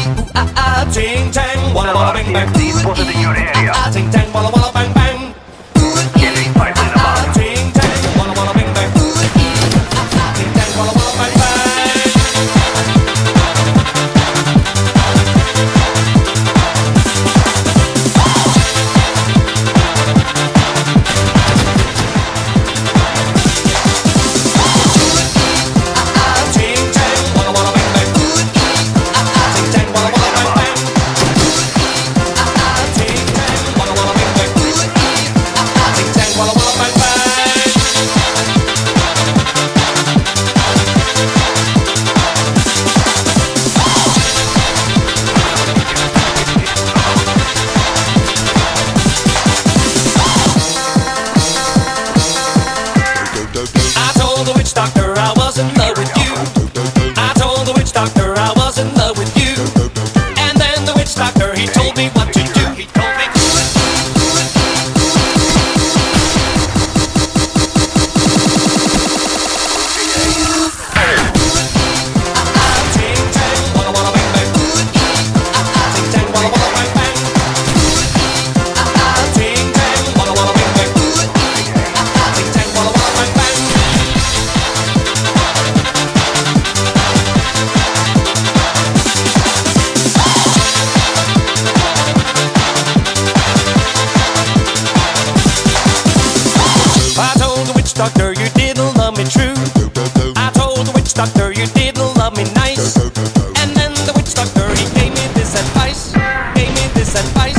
Ting tang, walla walla bang bang. TNT spotted in your area. Ting tang, walla walla bang bang. Getting fights in the bar. Ting tang, walla walla bang bang. Ting tang, walla walla bang bang. I told the witch doctor I was in love with you. I told the witch doctor I was in love with you. And then the witch doctor, he told me what to do. He told me ting tang, walla walla bang bang. Ting tang, walla walla bang bang. Ting tang, walla walla bang bang. Ting tang, walla walla bang bang. I told the witch doctor you didn't love me true. I told the witch doctor you didn't love me nice. And then the witch doctor, he gave me this advice. Gave me this advice.